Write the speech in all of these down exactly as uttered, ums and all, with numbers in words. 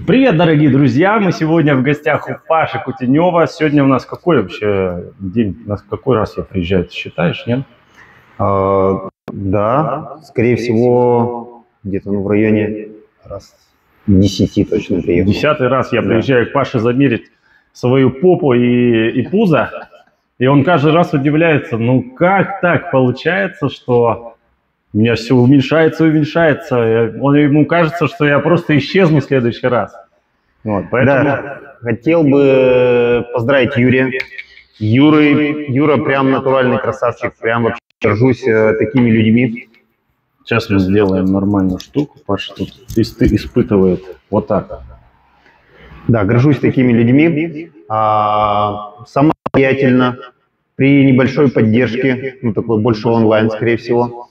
Привет, дорогие друзья! Мы сегодня в гостях у Паши Кутенева. Сегодня у нас какой вообще день? У нас какой раз я приезжаю? Ты считаешь, нет? А, да, скорее всего, где-то ну, в районе раз десяти точно приехал. Десятый раз я Да. приезжаю к Паше замерить свою попу и, и пузо. И он каждый раз удивляется, ну как так получается, что у меня все уменьшается и уменьшается. Он, ему кажется, что я просто исчезну в следующий раз. Вот, поэтому... Да, хотел бы поздравить Юрия. Юра, Юра прям натуральный красавчик, прям вообще горжусь э, такими людьми. Сейчас мы сделаем нормальную штуку. Паша тут испытывает вот так. Да, горжусь такими людьми. А, самостоятельно, при небольшой поддержке, ну такой больше онлайн, скорее всего.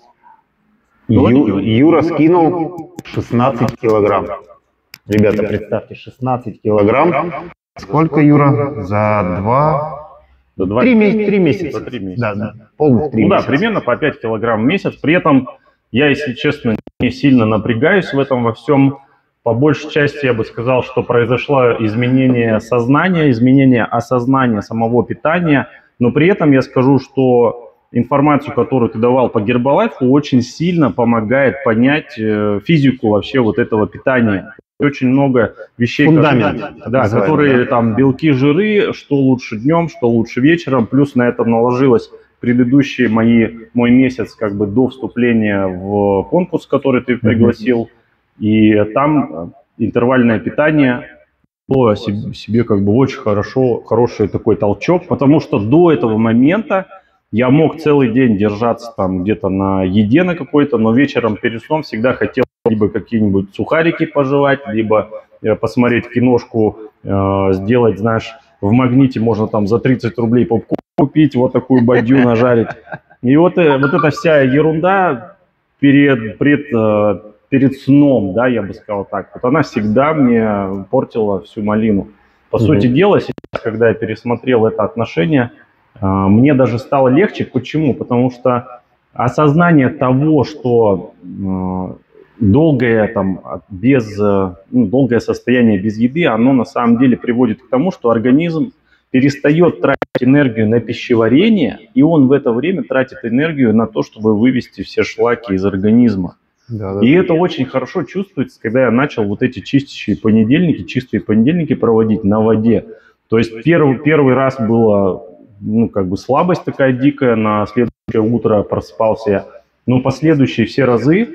Ю, Юра скинул шестнадцать килограмм. Ребята, представьте, шестнадцать килограмм. Сколько, Юра? За два... За два... Три, меся... три месяца. За три месяца. Да, да. Полных три ну месяца. Да, примерно по пять килограмм в месяц. При этом я, если честно, не сильно напрягаюсь в этом во всем. По большей части я бы сказал, что произошло изменение сознания, изменение осознания самого питания. Но при этом я скажу, что информацию, которую ты давал по Гербалайфу, очень сильно помогает понять физику вообще вот этого питания. Очень много вещей, Фундамент, которые, да, которые да? там белки, жиры, что лучше днем, что лучше вечером. Плюс на это наложилось предыдущие мои, мой месяц как бы до вступления в конкурс, который ты пригласил. Mm-hmm. И там интервальное питание дало себе, себе как бы очень хорошо, хороший такой толчок, потому что до этого момента я мог целый день держаться там где-то на еде на какой-то, но вечером перед сном всегда хотел либо какие-нибудь сухарики пожевать, либо э, посмотреть киношку, э, сделать, знаешь, в Магните можно там за тридцать рублей попкорн купить, вот такую бадью нажарить. И вот, э, вот эта вся ерунда перед, пред, э, перед сном, да, я бы сказал так, вот она всегда мне портила всю малину. По mm-hmm. сути дела, сейчас, когда я пересмотрел это отношение, э, мне даже стало легче. Почему? Потому что осознание того, что... Э, долгое, там, без, ну, долгое состояние без еды, оно на самом деле приводит к тому, что организм перестает тратить энергию на пищеварение, и он в это время тратит энергию на то, чтобы вывести все шлаки из организма. Да, да. И это очень хорошо чувствуется, когда я начал вот эти чистящие понедельники, чистые понедельники проводить на воде. То есть первый, первый раз была, ну, как бы слабость такая дикая, на следующее утро просыпался я, но последующие все разы,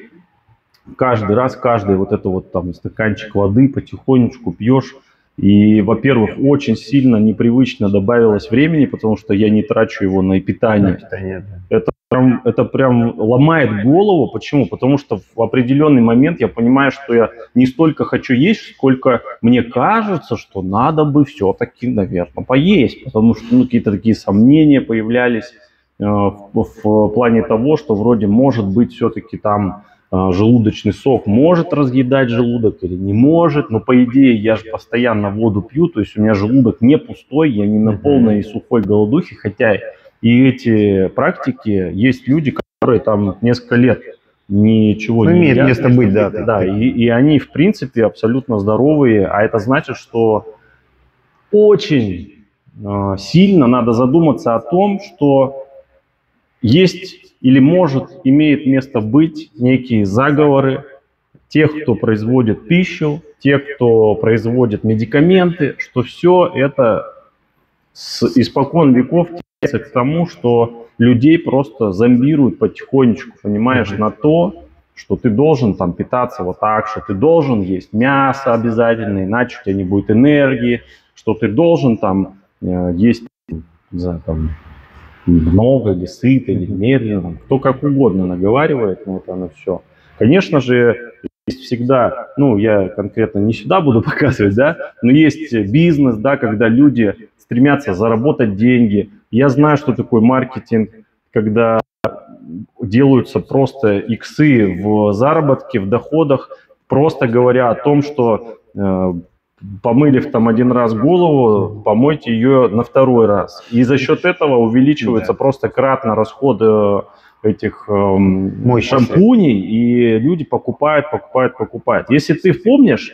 каждый раз, каждый вот это вот там стаканчик воды потихонечку пьешь. И, во-первых, очень сильно непривычно добавилось времени, потому что я не трачу его на питание. питание да. это, прям, это прям ломает голову. Почему? Потому что в определенный момент я понимаю, что я не столько хочу есть, сколько мне кажется, что надо бы все-таки, наверное, поесть. Потому что ну, какие-то такие сомнения появлялись э, в, в плане того, что вроде может быть все-таки там... желудочный сок может разъедать желудок или не может, но по идее я же постоянно воду пью, то есть у меня желудок не пустой, я не на полной и сухой голодухе, хотя и эти практики, есть люди, которые там несколько лет ничего ну, не имеет едят. место быть, да. Да, да и, и они в принципе абсолютно здоровые, а это значит, что очень э, сильно надо задуматься о том, что есть или может, имеет место быть некие заговоры тех, кто производит пищу, тех, кто производит медикаменты, что все это с испокон веков тянется к тому, что людей просто зомбируют потихонечку, понимаешь, mm-hmm. на то, что ты должен там питаться вот так, что ты должен есть мясо обязательно, иначе у тебя не будет энергии, что ты должен там э, есть, не знаю, там, много или сыто, или медленно, кто как угодно наговаривает на это, на все. Конечно же, есть всегда, ну, я конкретно не сюда буду показывать, да, но есть бизнес, да, когда люди стремятся заработать деньги. Я знаю, что такое маркетинг, когда делаются просто иксы в заработке, в доходах, просто говоря о том, что... Э, помылив там один раз голову, помойте ее на второй раз. И за счет этого увеличивается да. просто кратно расход э, этих э, шампуней, и люди покупают, покупают, покупают. Если ты помнишь,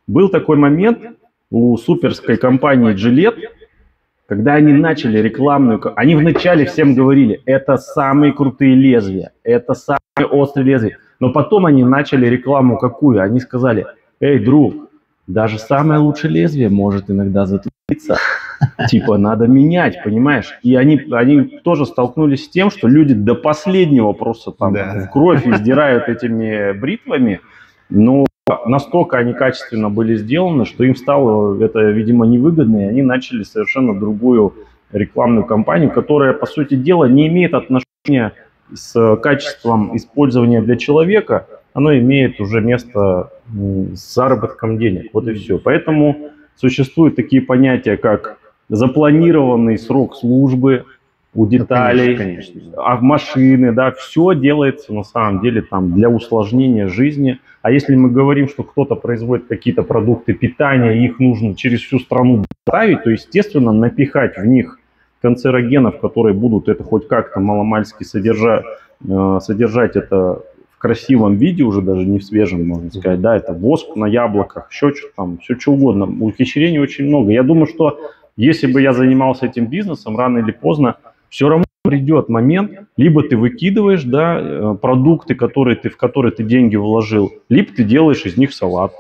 Был такой момент у суперской компании Gillette, когда они начали рекламную... Они вначале всем говорили, это самые крутые лезвия, это самые острые лезвия. Но потом они начали рекламу какую? Они сказали, эй, друг, даже самое лучшее лезвие может иногда затупиться. Типа, надо менять, понимаешь? И они, они тоже столкнулись с тем, что люди до последнего просто там да. в кровь издирают этими бритвами. Но настолько они качественно были сделаны, что им стало это, видимо, невыгодно, и они начали совершенно другую рекламную кампанию, которая, по сути дела, не имеет отношения с качеством использования для человека, оно имеет уже место с заработком денег. Вот и все. Поэтому существуют такие понятия, как запланированный срок службы у деталей, ну, конечно, конечно. А в машины, да, все делается на самом деле там для усложнения жизни. А если мы говорим, что кто-то производит какие-то продукты питания, их нужно через всю страну доставить, то, естественно, напихать в них канцерогенов, которые будут это хоть как-то маломальски содержать, содержать это в красивом виде, уже даже не в свежем, можно сказать, да, это воск на яблоках, еще что-то там, все что угодно. Ухищрений очень много. Я думаю, что если бы я занимался этим бизнесом, рано или поздно, все равно придет момент, либо ты выкидываешь, да, продукты, которые ты, в которые ты деньги вложил, либо ты делаешь из них салат.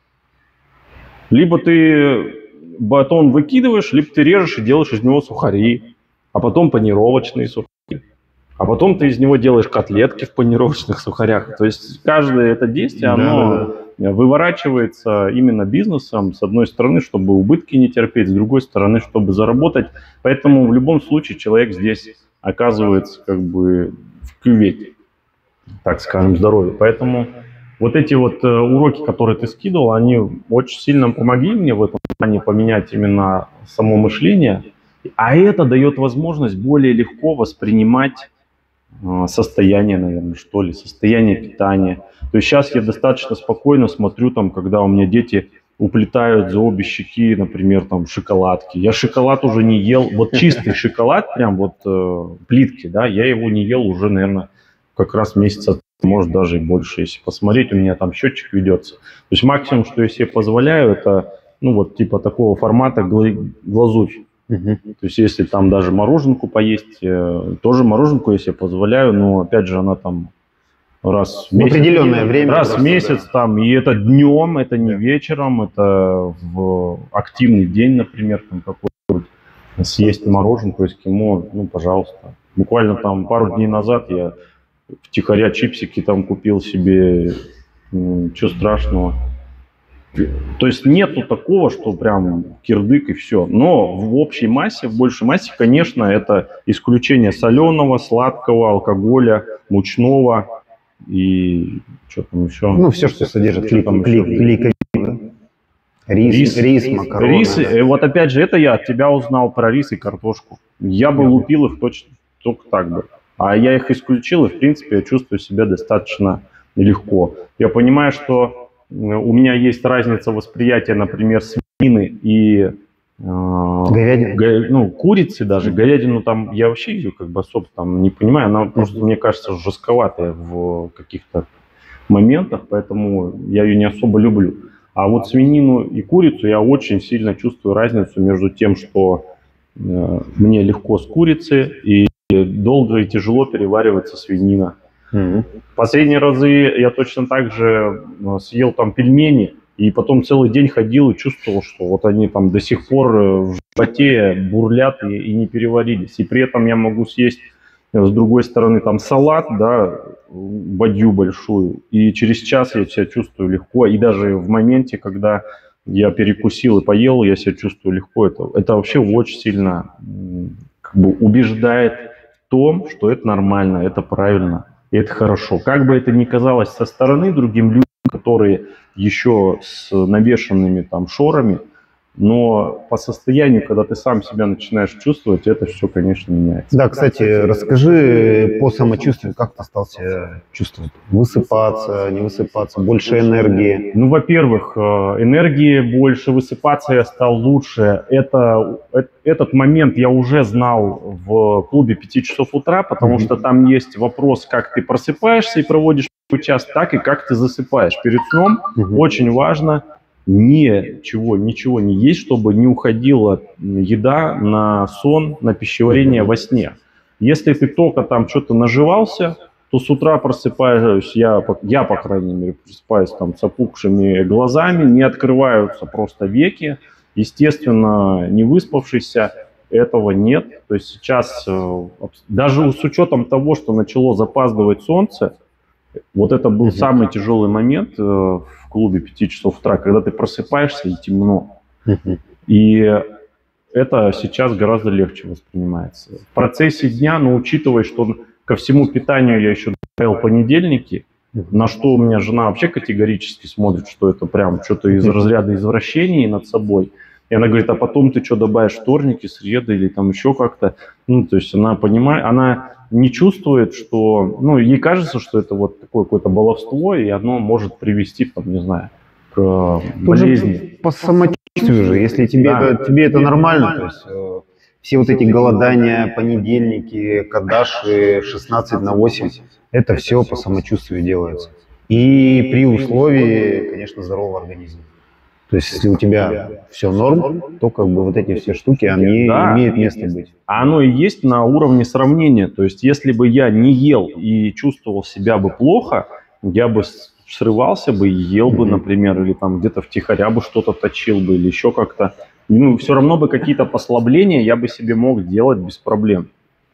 Либо ты батон выкидываешь, либо ты режешь и делаешь из него сухари, а потом панировочные сухари. А потом ты из него делаешь котлетки в панировочных сухарях. То есть каждое это действие, оно да. выворачивается именно бизнесом, с одной стороны, чтобы убытки не терпеть, с другой стороны, чтобы заработать. Поэтому в любом случае человек здесь оказывается как бы в кювете, так скажем, здоровья. Поэтому вот эти вот уроки, которые ты скидывал, они очень сильно помогли мне в этом плане поменять именно само мышление. А это дает возможность более легко воспринимать состояние, наверное, что ли, состояние питания. То есть сейчас я достаточно спокойно смотрю, там, когда у меня дети уплетают за обе щеки, например, там, шоколадки. Я шоколад уже не ел, вот чистый шоколад, прям вот э, плитки, да, я его не ел уже, наверное, как раз месяца, может, даже и больше. Если посмотреть, у меня там счетчик ведется. То есть максимум, что я себе позволяю, это, ну, вот типа такого формата глазурь. Uh-huh. То есть если там даже мороженку поесть, э, тоже мороженку я себе позволяю, но опять же она там раз в месяц, определенное время, раз в месяц да. там, и это днем, это не вечером, это в активный день, например, там какой-нибудь съесть мороженку эскимо, ну пожалуйста. Буквально там пару дней назад я втихаря чипсики там купил себе, ничего страшного. То есть нету такого, что прям кирдык и все. Но в общей массе, в большей массе, конечно, это исключение соленого, сладкого, алкоголя, мучного и что там еще. Ну, все, что содержит гликозид. Рис, рис, рис, макароны. Рис, да. Вот опять же, это я от тебя узнал про рис и картошку. Я бы лупил их точно только так бы. А я их исключил, и в принципе я чувствую себя достаточно легко. Я понимаю, что у меня есть разница восприятия, например, свинины и э, говядины, ну, курицы даже. Говядину там я вообще ее как бы особо там не понимаю. Она просто, мне кажется, жестковатая в каких-то моментах, поэтому я ее не особо люблю. А вот свинину и курицу я очень сильно чувствую разницу между тем, что э, мне легко с курицы и долго и тяжело переваривается свинина. Mm-hmm. Последние разы я точно так же съел там пельмени и потом целый день ходил и чувствовал, что вот они там до сих пор в животе бурлят и, и не переварились. И при этом я могу съесть с другой стороны там салат, да, бадью большую, и через час я себя чувствую легко. И даже в моменте, когда я перекусил и поел, я себя чувствую легко. Это, это вообще очень сильно как бы убеждает в том, что это нормально, это правильно. И это хорошо. Как бы это ни казалось со стороны другим людям, которые еще с навешенными там шорами, но по состоянию, когда ты сам себя начинаешь чувствовать, это все, конечно, меняется. Да, кстати, расскажи по самочувствию, как ты стал себя чувствовать? Высыпаться, не высыпаться, больше энергии? Ну, во-первых, энергии больше, высыпаться я стал лучше. Это, этот момент я уже знал в клубе пяти часов утра, потому mm-hmm. что там есть вопрос, как ты просыпаешься и проводишь час, так и как ты засыпаешь. Перед сном mm-hmm. очень важно ничего, ничего не есть, чтобы не уходила еда на сон, на пищеварение во сне. Если ты только там что-то наживался, то с утра просыпаюсь, я, я по крайней мере, просыпаюсь там с опухшими глазами, не открываются просто веки, естественно, не выспавшийся, этого нет. То есть сейчас, даже с учетом того, что начало запаздывать солнце, вот это был mm-hmm. самый тяжелый момент в клубе пяти часов утра, когда ты просыпаешься и темно. Mm-hmm. И это сейчас гораздо легче воспринимается. В процессе дня, но учитывая, что ко всему питанию я еще добавил понедельники, mm-hmm. на что у меня жена вообще категорически смотрит, что это прям что-то из разряда извращений над собой. И она говорит, а потом ты что добавишь, вторники, среды или там еще как-то. Ну, то есть она понимает, она не чувствует, что, ну, ей кажется, что это вот такое какое-то баловство, и оно может привести, там, не знаю, к болезни. По самочувствию же, если тебе, да. это, тебе это нормально, то есть э, все вот эти голодания, понедельники, кадаши, шестнадцать на восемь, это все по самочувствию делается. И при условии, конечно, здорового организма. То есть, если у тебя все норм, то как бы вот эти все штуки, они да, имеют место быть. А оно и есть на уровне сравнения. То есть, если бы я не ел и чувствовал себя бы плохо, я бы срывался бы и ел бы, mm-hmm. например, или там где-то втихаря бы что-то точил бы, или еще как-то. Ну, все равно бы какие-то послабления я бы себе мог делать без проблем.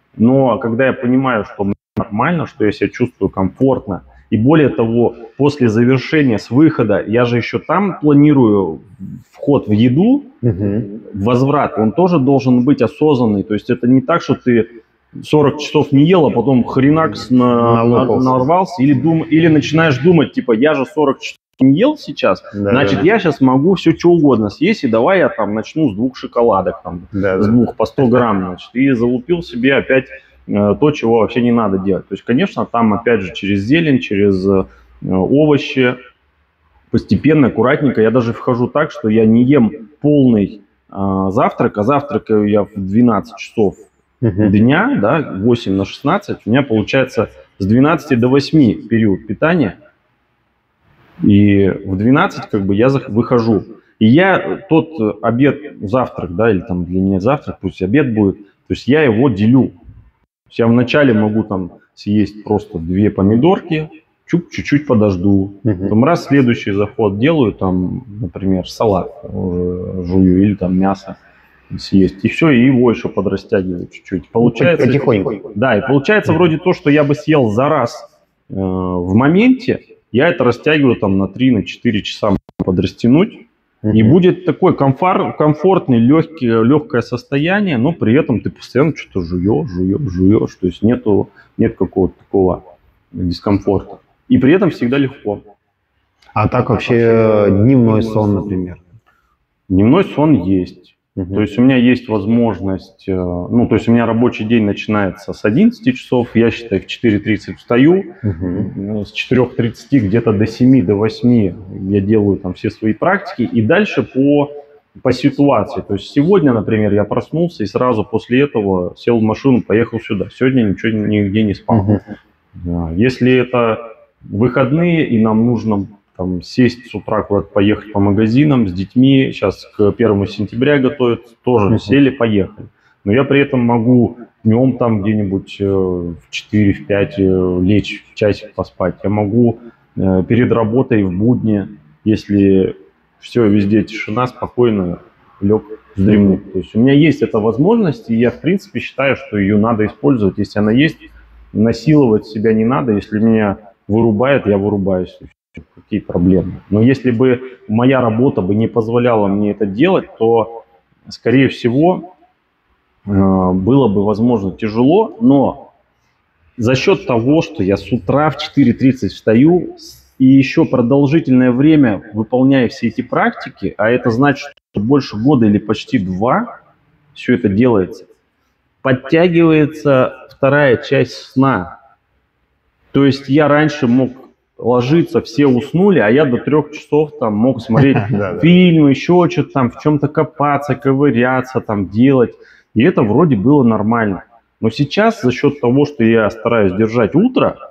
Но когда я понимаю, что мне нормально, что я себя чувствую комфортно, и более того, после завершения, с выхода, я же еще там планирую вход в еду, угу. возврат, он тоже должен быть осознанный. То есть это не так, что ты сорок часов не ел, а потом хренакс на, на, нарвался, или, дум, или начинаешь думать, типа, я же сорок часов не ел сейчас, да, значит, да. я сейчас могу все что угодно съесть, и давай я там начну с двух шоколадок, там, да, с двух по сто грамм, значит, и залупил себе опять то, чего вообще не надо делать. То есть, конечно, там, опять же, через зелень, через э, овощи, постепенно, аккуратненько. Я даже вхожу так, что я не ем полный э, завтрак, а завтракаю я в двенадцать часов uh-huh. дня, да, восемь на шестнадцать. У меня получается с двенадцати до восьми период питания. И в двенадцать как бы я выхожу. И я тот обед, завтрак, да, или там для меня завтрак, пусть обед будет, то есть я его делю. Я вначале могу там съесть просто две помидорки, чуть-чуть подожду. Uh-huh. Потом раз следующий заход делаю, там, например, салат жую или там мясо съесть. И все, и его еще подрастягиваю чуть-чуть. Получается, потихоньку. Да, и получается uh-huh. вроде то, что я бы съел за раз э, в моменте, я это растягиваю там на три-четыре часа подрастянуть. Uh-huh. И будет такое комфорт, комфортное, легкий, легкое состояние, но при этом ты постоянно что-то жуешь, жуешь, жуешь. То есть нету, нет какого-то такого дискомфорта. И при этом всегда легко. А так вообще дневной сон, например? Дневной сон есть. Uh-huh. То есть у меня есть возможность, ну, то есть у меня рабочий день начинается с одиннадцати часов, я считаю, в четыре тридцать встаю, uh-huh. с четырёх тридцати где-то до семи, до восьми я делаю там все свои практики, и дальше по, по ситуации. То есть сегодня, например, я проснулся и сразу после этого сел в машину, поехал сюда. Сегодня ничего нигде не спал. Uh-huh. Если это выходные и нам нужно там, сесть с утра куда-то поехать по магазинам с детьми, сейчас к первому сентября готовят, тоже uh-huh. сели, поехали. Но я при этом могу днем там где-нибудь в четыре пять лечь, в часик поспать. Я могу э, перед работой в будни, если все, везде тишина, спокойно лег вздремнуть. Uh-huh. То есть у меня есть эта возможность, и я в принципе считаю, что ее надо использовать, если она есть. Насиловать себя не надо, если меня вырубает, я вырубаюсь. Какие проблемы. Но если бы моя работа бы не позволяла мне это делать, то, скорее всего, было бы, возможно, тяжело, но за счет того, что я с утра в четыре тридцать встаю и еще продолжительное время выполняю все эти практики, а это значит, что больше года или почти два все это делается, подтягивается вторая часть сна. То есть я раньше мог ложиться, все уснули, а я до трех часов там мог смотреть фильмы, еще что-то там, в чем-то копаться, ковыряться, там делать. И это вроде было нормально. Но сейчас за счет того, что я стараюсь держать утро,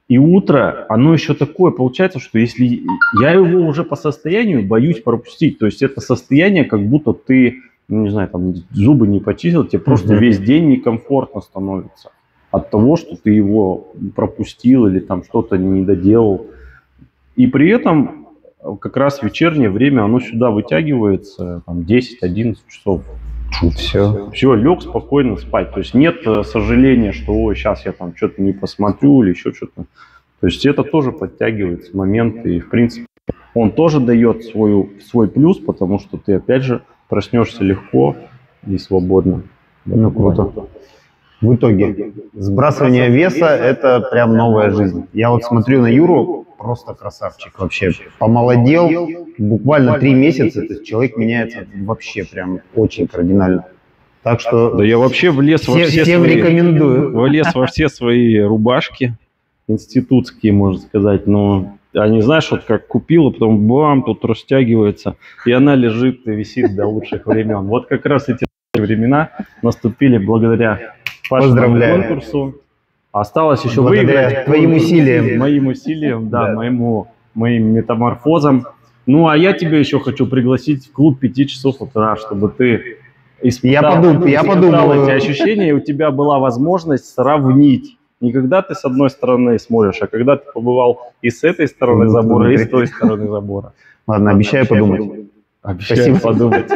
И утро, оно еще такое, получается, что если я его уже по состоянию боюсь пропустить, то есть это состояние, как будто ты, ну, не знаю, там зубы не почистил, тебе просто mm-hmm. весь день некомфортно становится от того, что ты его пропустил или там что-то не доделал. И при этом как раз вечернее время, оно сюда вытягивается, там, десять-одиннадцать часов. Все. Все, лег спокойно спать. То есть нет сожаления, что ой, сейчас я там что-то не посмотрю или еще что-то. То есть это тоже подтягивается момент. И в принципе он тоже дает свой, свой плюс, потому что ты опять же проснешься легко и свободно. Ну круто. В итоге сбрасывание веса – это прям новая жизнь. Я вот смотрю на Юру, просто красавчик вообще. Помолодел, буквально три месяца, то есть человек меняется вообще прям очень кардинально. Так что да я вообще влез во все всем свои, рекомендую. Влез во все свои рубашки институтские, можно сказать, но они, знаешь, вот как купил, а потом бам, тут растягивается, и она лежит и висит до лучших времен. Вот как раз эти времена наступили благодаря Пашиному конкурсу. Осталось еще благодаря выиграть. Твоим усилиям. Моим усилиям, да, да. моему, моим метаморфозам. Ну, а я тебе еще хочу пригласить в клуб пяти часов утра, чтобы ты испытал, я подумал, я подумал. эти ощущения, и у тебя была возможность сравнить. Не когда ты с одной стороны смотришь, а когда ты побывал и с этой стороны ну, забора, внутри. И с той стороны забора. Ладно, обещаю подумать. Обещаю подумать.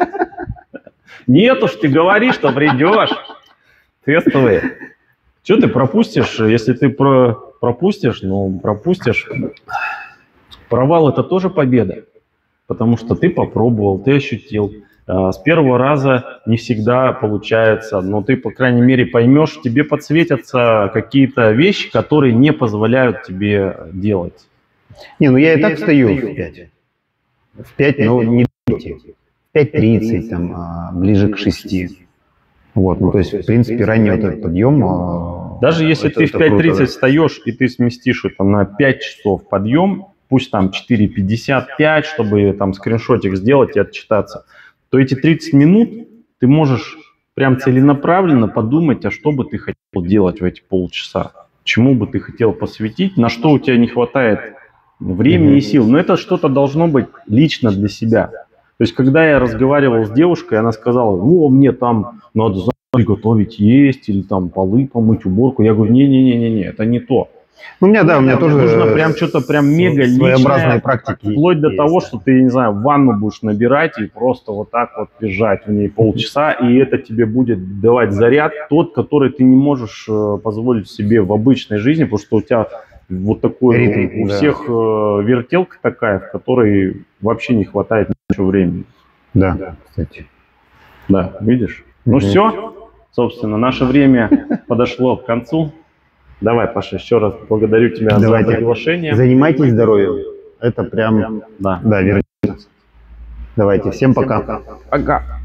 Нет уж, ты говоришь, что придешь. Тестовые. Что ты пропустишь? Если ты про пропустишь, ну, пропустишь. Провал – это тоже победа. Потому что ты попробовал, ты ощутил. С первого раза не всегда получается, но ты, по крайней мере, поймешь, тебе подсветятся какие-то вещи, которые не позволяют тебе делать. Не, ну я и так встаю в пять. В пять, но не в пять тридцать, там, а, ближе к шести. Вот, ну то есть, в принципе, ранний вот этот подъем... А, даже если это, ты в пять тридцать встаешь и ты сместишь это на пять часов подъем, пусть там четыре пятьдесят пять, чтобы там скриншотик сделать и отчитаться, то эти тридцать минут ты можешь прям целенаправленно подумать, а что бы ты хотел делать в эти полчаса, чему бы ты хотел посвятить, на что у тебя не хватает времени mm-hmm. и сил. Но это что-то должно быть лично для себя. То есть, когда я разговаривал с девушкой, она сказала, ну, мне там надо приготовить есть, или там полы помыть, уборку. Я говорю, не-не-не-не, это не то. Ну, у меня, да, у меня тоже нужно прям что-то прям мега личное, практики. Вплоть до есть, того, да. что ты, не знаю, ванну будешь набирать и просто вот так вот лежать в ней полчаса, и это тебе будет давать заряд, тот, который ты не можешь э, позволить себе в обычной жизни, потому что у тебя вот такой, ритм, у да. всех э, вертелка такая, в которой вообще не хватает ничего времени. Да, да, кстати. Да, видишь? Ну Mm-hmm. все, собственно, наше время подошло к концу. Давай, Паша, еще раз благодарю тебя Давайте. за приглашение. Занимайтесь здоровьем. Это прям, да, да, верно. Давайте, всем пока. Пока.